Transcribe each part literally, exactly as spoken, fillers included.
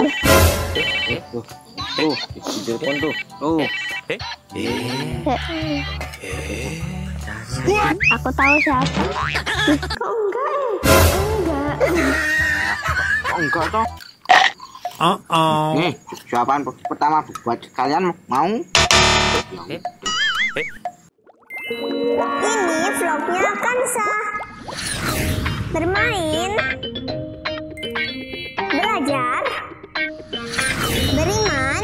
Tuh, tuh, di telepon tuh, tuh. Aku tahu siapa. Kok enggak? Enggak. Oh, enggak toh. Oh, oh. Nih, jawaban pertama buat kalian mau? Ini vlognya Kansa. Bermain, belajar, beriman,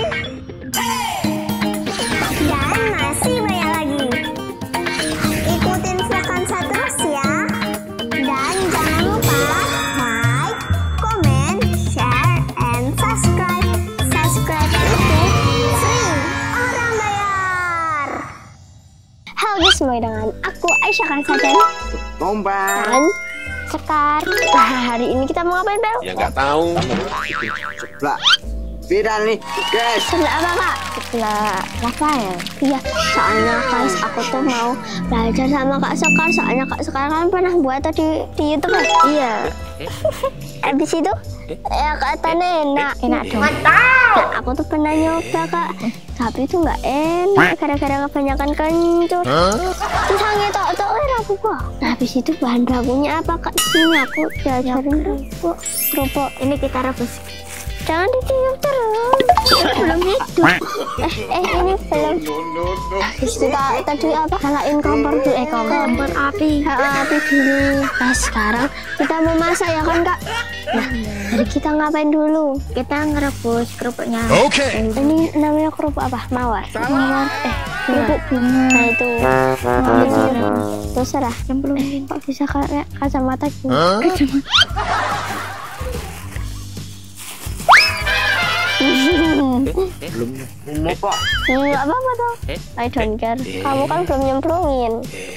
dan masih banyak lagi. Ikutin vlog Kansa terus ya. Dan jangan lupa like, comment, share, and subscribe. Subscribe itu free, orang bayar. Halo guys, semua dengan aku Aisyah Kansa dan Lomba. dan Sekar. Nah, hari ini kita mau ngapain, Bel? Ya nggak tahu. Sebelah. Viral nih, guys. Sebelah apa, Kak? Sebelah Rafael. Iya, soalnya guys, aku tuh mau belajar sama Kak Sekar. Soalnya Kak Sekar kan pernah buat tadi di YouTube ya? Iya. Habis itu, ya katanya enak. Enak dong. Mantap! Nah, aku tuh pernah nyoba, Kak. Tapi itu nggak enak, gara-gara kebanyakan kencur. Terus hanya tok-tok aku kok. Nah, habis itu bahan bakunya apa, Kak? Sini aku diajarin kerupuk. Kerupuk. Ini kita rebus. Jangan ditiup terus. Belum hidup. Eh, eh ini belum. Kita tadi apa? Nyalain kompor dulu. Eh, kompor api. Ha, api dulu. Nah, sekarang kita mau masak ya kan, Kak? Nah, jadi kita ngapain dulu? Kita ngerebus kerupuknya. Oke. Ini namanya kerupuk apa? Mawar. Mawar. Eh, kerupuk bunga. Nah, itu. Terserah. Yang belum kok bisa kayak kacamata gitu. Belum mau kok. Nggak apa-apa toh. I don't care. Kamu kan belum nyemplungin.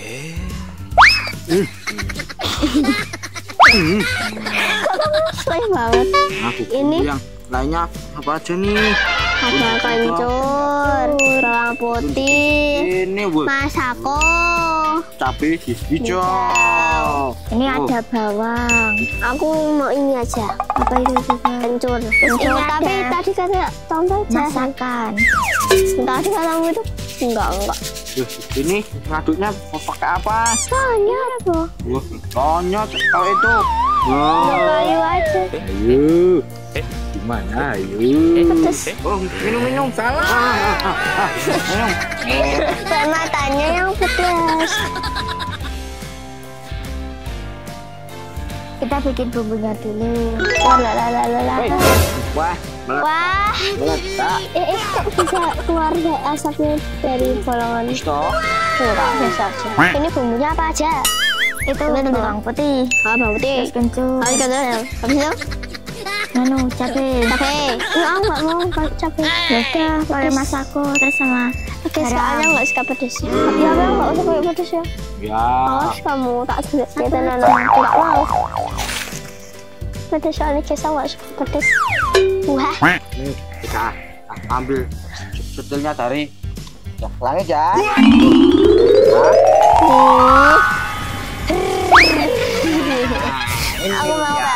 Kok kamu slay banget? Aku Ini yang lainnya apa aja nih? ada kencur, bawang putih, Ini bu, masako. cabai hijau. Ini ada bawang. Aku mau ini aja. Apa itu juga? Kencur. Kencur. Tapi tadi kata tombol masakan. Tadi katamu itu enggak enggak. Duh, ini ngaduknya mau pakai apa? Banyak apa? Wah, banyak kalau itu. Wah, Kayu aja. ayo. Gimana? Ayo. Pedes. Oh, minum-minum. Salah. Ah, ah, ah, minum. Kayak matanya yang pedes. Kita bikin bumbunya dulu. Wah, lalalala. Hei, wah, meletak. Wah, Meletak. eh, eh kok bisa keluar dari asapnya dari bolongan? Stop. Enggak, biasa aja. Ini bumbunya apa aja? Itu bawang putih. Oh, bawang putih. Kencur. Oh, kencur. Habis itu? Nano, cabai. Cabai. Enggak, aku nggak mau pakai cabai. Ya udah, pakai masako terus sama Oke, soalnya nggak suka pedes. Tapi apa nggak usah pakai pedes ya? Ya. Awas kamu, tak sulit kita Nano. Nggak mau. Pedes soalnya Kesa nggak suka pedes. Wah. Nih, kita ambil setelnya dari yang langit ya. Nih. Aku mau ya.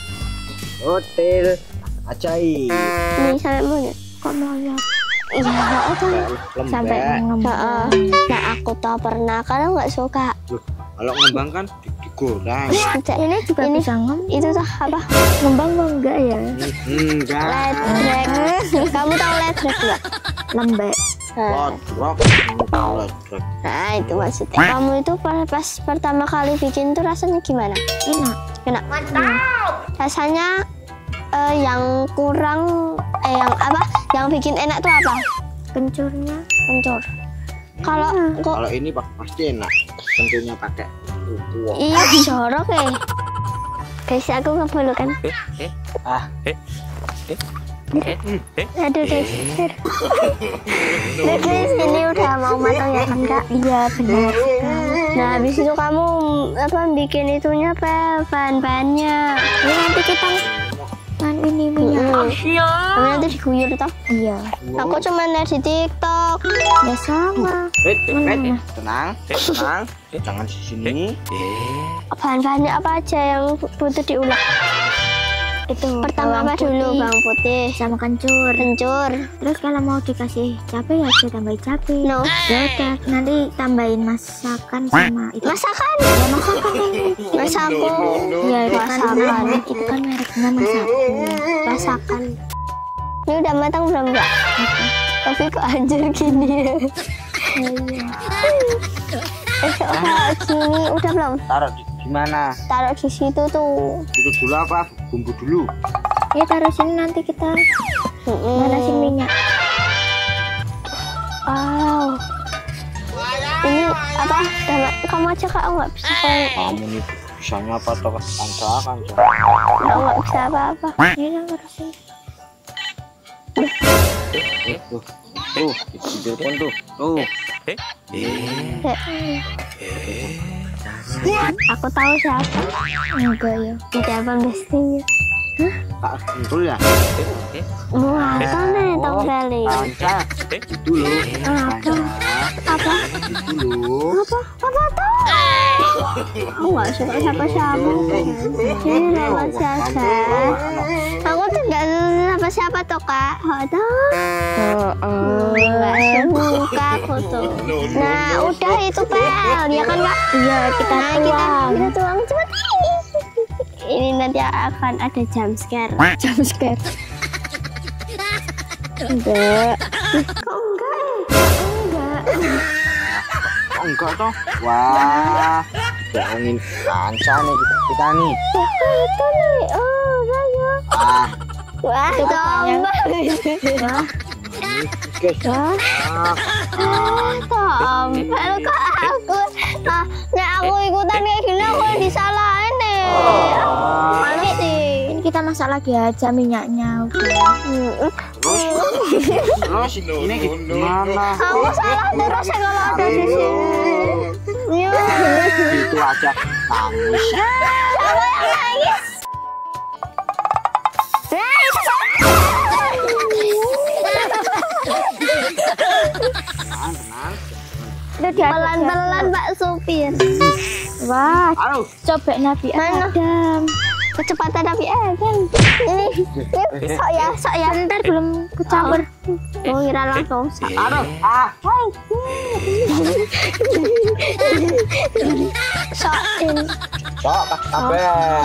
Hotel ajaib. Nih sampai mau ya? Kok mau ya? Iya, apa? Sampai ngembang. Nah, aku tak pernah karena nggak suka. Loh, kalau ngembang kan digoreng. Ini juga ini bisa ngembang. Itu tuh apa? Ngembang mau enggak ya? Enggak. Ledrek. Kamu tahu ledrek nggak? Lembek. Nah, Lotrok. nah, itu maksudnya. Kamu itu pas, pas pertama kali bikin tuh rasanya gimana? Enak. Enak. Mantap. Rasanya eh, yang kurang, eh yang apa? Yang bikin enak tuh apa? Kencurnya. Kencur. Kalau kok Kalau ini pak pasti enak. Tentunya pakai kuah. iya jorok ya. Guys, aku ngebulu kan. Ah, Aduh guys. Nah, guys, ini udah mau matang ya kan Kak? Iya benar. Nah, habis itu kamu apa bikin itunya apa bahan-bahannya? Ini nanti kita kan ini minyak. Tapi nanti diguyur toh? Iya. Aku cuma lihat di TikTok. Ya sama. wait, wait, tenang, tenang. Jangan di sini. Bahan-bahannya apa aja yang butuh diulek? itu pertama apa dulu? Bawang putih sama kencur. kencur. Terus kalau mau dikasih cabai ya bisa tambahin cabai. No. Ya udah, nanti tambahin masakan sama itu. Masakan? Ya masakan. Masaku. Ya itu kan Masakan. itu kan mereknya masakan. Masakan. Ini udah matang belum Mbak? Tapi kok hancur gini ya? Eh kok kayak gini udah belum? Taruh di, di mana? Taruh di situ tuh. Itu dulu apa? Bumbu dulu. Ya taruh sini nanti kita manasin minyak. Wow. Ini apa? Dana, kamu aja kak, aku nggak bisa. Kamu nih bisanya apa toh? Kancakan. Aku nggak bisa apa-apa. Ini taruh sini. Tuh, tuh, di telepon tuh, tuh. Aku tahu siapa. Enggak ya. Di telepon bestinya. Tak sentul ya? Wah, nih tong kali. Kanca, itu loh. Kanca, Apa? itu loh. Apa? Apa tuh? Aku nggak suka siapa-siapa. Ini lewat saja. Aku tidak suka siapa tuh kak. Oh tuh. Nggak suka aku tuh. Nah udah itu pel, ya kan kak? Iya kita tuang. Kita tuang cepet. Ini nanti akan ada jump scare. Jump scare. Enggak. Kok enggak? Enggak. Oh, enggak toh? Wah, bohongin Kanca nih kita, kita nih. Itu nih. Oh, saya. Ah, Wah, tombol. guys. Wah, Ah, tombol kok aku. Nah, nah aku ikutan kayak gini aku disalahin nih. Mana sih? Ini kita masak lagi aja minyaknya. Udah. terus, terus ini gimana? Aku salah terus ya kalau ada di sini. Ya. Itu aja nangis. Aku yang nangis. Nah, itu Tenang, tenang. Itu dia pelan-pelan Pak Supir. Wah, Halo. coba Nabi Mana? Adam. Kecepatan Nabi Adam. Ini, ini sok ya, sok ya. Bentar belum kecampur. Mau kira langsung. Aduh, ah. Sokin. Sok, kabeh.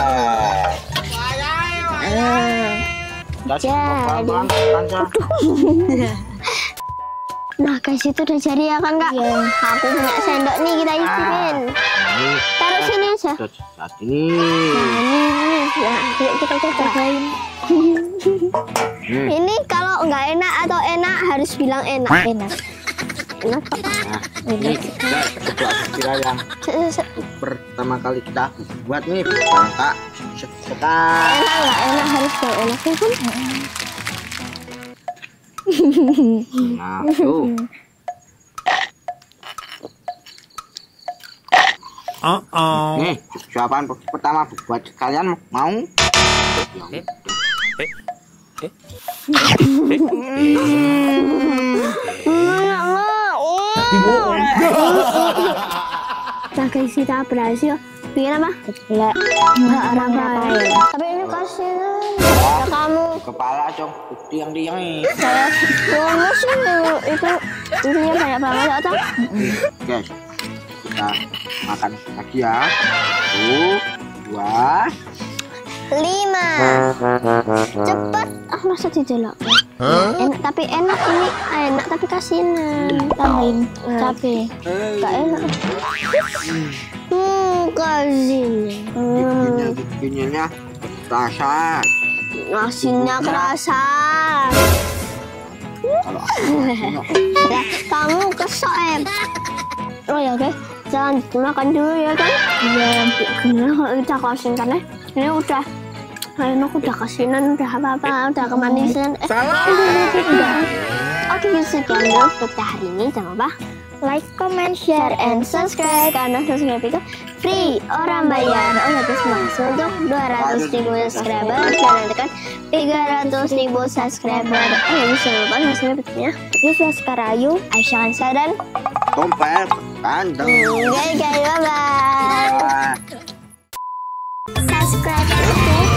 Jadi. Pelan-pelan, Kanca. Nah guys itu udah jadi ya kan kak? Iya. Aku punya sendok nih kita isiin. Ini Taruh sini aja. sudah saat ini. Nah ini, nah yuk kita cobain. Hmm. Ini kalau nggak enak atau enak harus bilang enak. Enak. Enak kok. Nah, ini kita coba kira yang Se- se- pertama kali kita buat nih bangka sekat. Enak nggak enak harus bilang enak ya kan? Nah, tuh. Uh-oh. Nih, jawaban pertama buat kalian mau? Nggak mau. Nah guys kita berhasil bikin apa? Geblek. Nggak orang lain. Tapi ini kasihan. Ya kamu. Kepala cong, tiang-tiang nih. Saya lulus itu intinya banyak banget ya toh. Guys, kita makan lagi ya. Satu, dua, Lima. Cepet. Ah masa dijelok. Enak tapi enak ini enak tapi kasinan. Tambahin cabai. Gak enak. Hmm kasinan. giginya, giginya rasa. Nasinya kerasa. Kalau Ya, kamu kesok em. Oh ya oke, jangan makan dulu ya kan? Iya. Gimana kalau kita kasihin karena ini udah, enak udah kasinan, udah apa-apa, udah kemanisan. Eh, Salah. udah. Oke, sekian dulu untuk hari ini. Jangan lupa Like, comment, share, and subscribe karena subscribe itu free, orang bayar. Oh ya guys, masuk untuk dua ratus ribu subscriber dan tekan tiga ratus ribu subscriber. Oh ya bisa lupa subscribe-nya. Ini Fiaskar Ayu. Aisyah Kansa dan tompel, kandang. Guys, guys, bye bye. Wah. Subscribe.